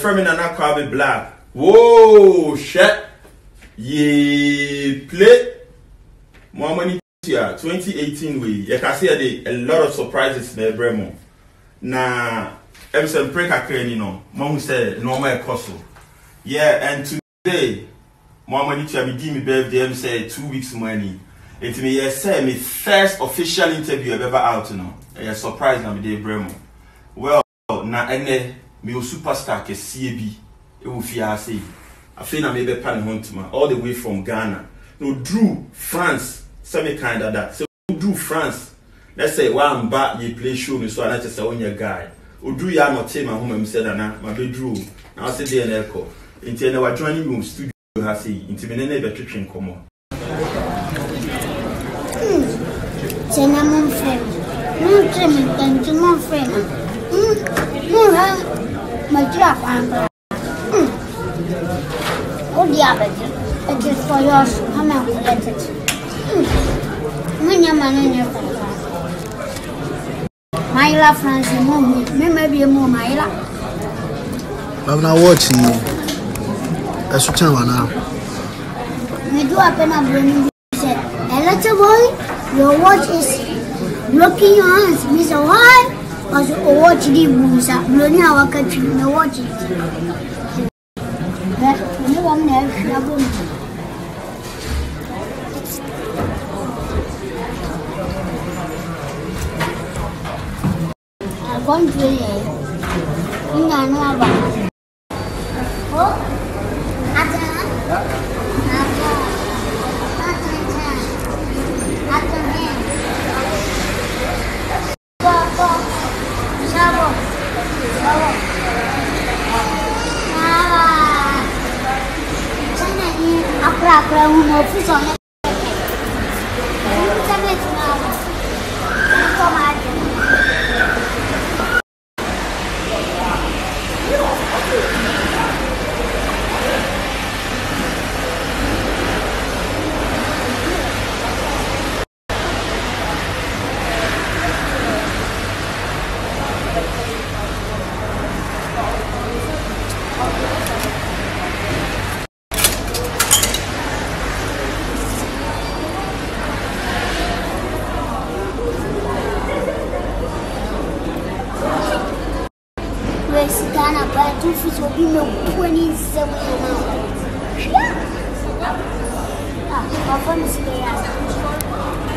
from in an black. Whoa, shit. Ye play more money here. 2018 we. You can see a lot of surprises in the Bremo. Na Emerson break a crane, you know. Mom said normal cost. Yeah, and today, more money to be me birthday. Say 2 weeks money. It me say me first official interview I've ever out, you know. A surprise na me day Bremo. Well, na ene me o superstar ke CB. E wo fia say. I feel na me be pan hunt man all the way from Ghana. No Drew France, semi kind of that. So Drew France. Let's say one back you play show me so I just say on your guy. Drew ya not take my home and said na my be Drew. Now say dey na echo. Until na we joining me studio ha say until me na be twetwen komo. Sena mon frère. Mon treme tanto mon frère. Ha. Ma tira pa. Oh diabete. It is for yours. Come and collect it. Myla France, maybe a more Myla. I'm not watching you. I should tell her now. We do a pen of running. Said, a little boy, your watch is blocking your hands. Mr. Why? Because you watch the booze up. Blowing our country, no watch it. But you won't have con chuyện gì những ngày nó bà ủa ăn chưa ăn chưa ăn chưa nghe cô sao rồi cái này akra một phút sau này cái này nào có mà Ghana, but 2 feet will be no 27 now. Yeah. My phone is there.